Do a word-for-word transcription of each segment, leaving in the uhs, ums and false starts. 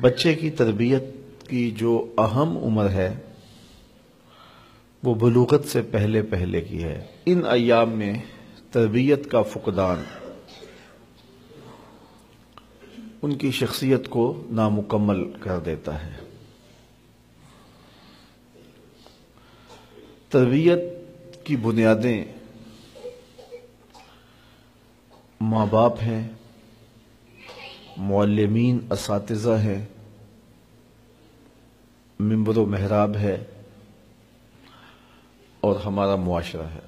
بچے کی تربیت کی جو اہم عمر ہے وہ بلوغت سے پہلے پہلے کی ہے۔ ان ایام میں تربیت کا فقدان ان کی شخصیت کو نامکمل کر دیتا ہے۔ تربیت کی بنیادیں ماں باپ ہیں، معلمین اساتذہ ہیں، منبر و محراب ہے اور ہمارا معاشرہ ہے۔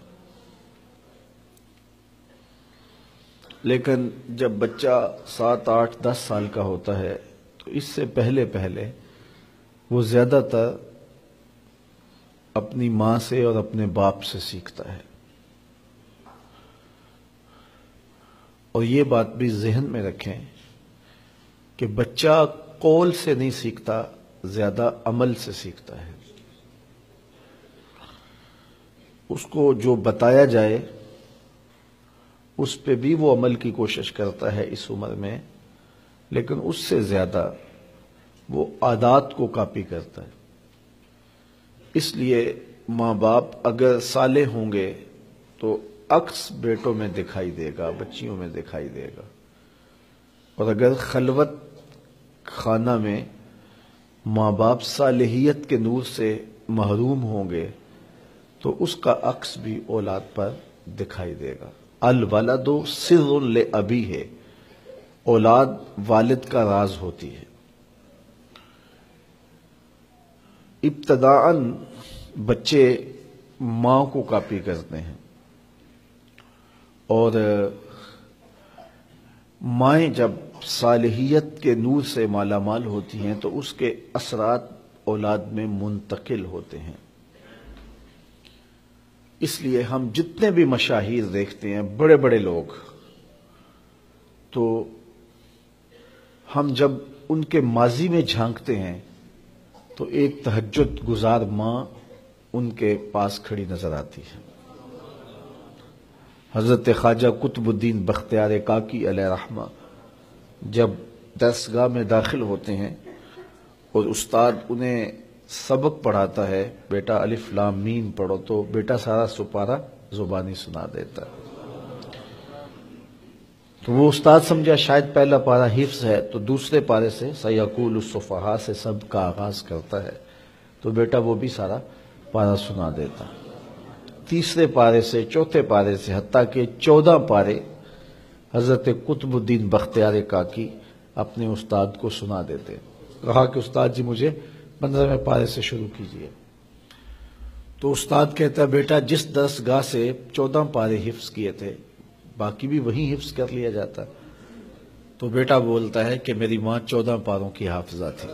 لیکن جب بچہ سات آٹھ دس سال کا ہوتا ہے تو اس سے پہلے پہلے وہ زیادہ تر اپنی ماں سے اور اپنے باپ سے سیکھتا ہے، اور یہ بات بھی ذہن میں رکھیں کہ بچہ قول سے نہیں سیکھتا، زیادہ عمل سے سیکھتا ہے۔ اس کو جو بتایا جائے اس پہ بھی وہ عمل کی کوشش کرتا ہے اس عمر میں، لیکن اس سے زیادہ وہ عادات کو کاپی کرتا ہے۔ اس لیے ماں باپ اگر صالح ہوں گے تو عکس بیٹوں میں دکھائی دے گا، بچیوں میں دکھائی دے گا، اور اگر خلوت خانہ میں ماں باپ صالحیت کے نور سے محروم ہوں گے تو اس کا عکس بھی اولاد پر دکھائی دے گا۔ الولد سر لابی ہے، اولاد والد کا راز ہوتی ہے۔ ابتداءً بچے ماں کو کاپی کرتے ہیں، اور مائیں جب صالحیت کے نور سے مالا مال ہوتی ہیں تو اس کے اثرات اولاد میں منتقل ہوتے ہیں۔ اس لیے ہم جتنے بھی مشاہیر دیکھتے ہیں، بڑے بڑے لوگ، تو ہم جب ان کے ماضی میں جھانکتے ہیں تو ایک تہجد گزار ماں ان کے پاس کھڑی نظر آتی ہے۔ حضرت خواجہ قطب الدین بختیار کاکی علیہ رحمہ جب درسگاہ میں داخل ہوتے ہیں اور استاد انہیں سبق پڑھاتا ہے، بیٹا الف لام میم پڑھو، تو بیٹا سارا سپارہ زبانی سنا دیتا ہے۔ تو وہ استاد سمجھا شاید پہلا پارہ حفظ ہے، تو دوسرے پارے سے سیقول الصفحاء سے سب کا آغاز کرتا ہے، تو بیٹا وہ بھی سارا پارہ سنا دیتا۔ تیسرے پارے سے، چوتھے پارے سے، حتیٰ کہ چودہ پارے حضرت قطب الدین بختیار کاکی اپنے استاد کو سنا دیتے۔ کہا کہ استاد جی مجھے پندرہویں پارے سے شروع کیجیے۔ تو استاد کہتا ہے بیٹا جس درسگاہ سے چودہ پارے حفظ کیے تھے باقی بھی وہی حفظ کر لیا جاتا۔ تو بیٹا بولتا ہے کہ میری ماں چودہ پاروں کی حافظہ تھی،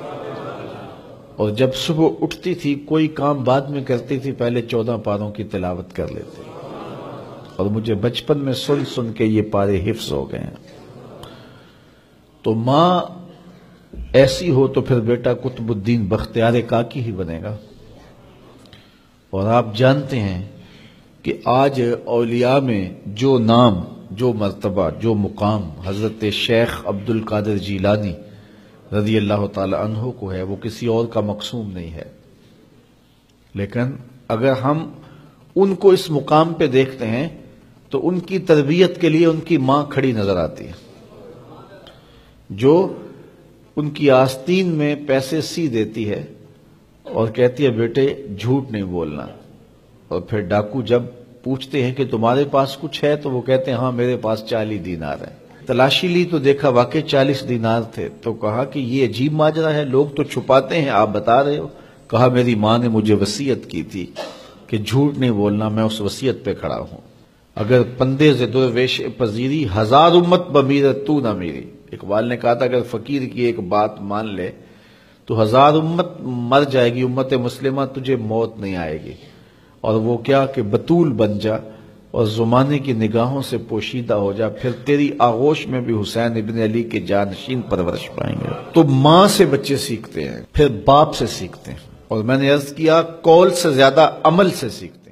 اور جب صبح اٹھتی تھی کوئی کام بعد میں کرتی تھی، پہلے چودہ پاروں کی تلاوت کر لیتی، اور مجھے بچپن میں سن سن کے یہ پارے حفظ ہو گئے ہیں۔ تو ماں ایسی ہو تو پھر بیٹا قطب الدین بختیار کاکی ہی بنے گا۔ اور آپ جانتے ہیں کہ آج اولیاء میں جو نام، جو مرتبہ، جو مقام حضرت شیخ عبد القادر جیلانی رضی اللہ تعالی عنہ کو ہے، وہ کسی اور کا مقسوم نہیں ہے۔ لیکن اگر ہم ان کو اس مقام پہ دیکھتے ہیں تو ان کی تربیت کے لیے ان کی ماں کھڑی نظر آتی ہے، جو ان کی آستین میں پیسے سی دیتی ہے اور کہتی ہے بیٹے جھوٹ نہیں بولنا، اور پھر ڈاکو جب پوچھتے ہیں کہ تمہارے پاس کچھ ہے تو وہ کہتے ہیں ہاں میرے پاس چالیس دینار ہے۔ تلاشی لی تو دیکھا واقعی چالیس دینار تھے، تو کہا کہ یہ عجیب ماجرا ہے، لوگ تو چھپاتے ہیں، آپ بتا رہے ہو؟ کہا میری ماں نے مجھے وصیت کی تھی کہ جھوٹ نہیں بولنا، میں اس وصیت پہ کھڑا ہوں۔ اگر پندے سے درویش پذیری ہزار امت بمیرت تو نہ میری، اقبال نے کہا تھا اگر فقیر کی ایک بات مان لے تو ہزار امت مر جائے گی، امت مسلمہ تجھے موت نہیں آئے گی، اور وہ کیا کہ بطول بن جا اور زمانے کی نگاہوں سے پوشیدہ ہو جا، پھر تیری آغوش میں بھی حسین ابن علی کے جانشین پرورش پائیں گے۔ تو ماں سے بچے سیکھتے ہیں، پھر باپ سے سیکھتے ہیں، اور میں نے عرض کیا قول سے زیادہ عمل سے سیکھتے ہیں۔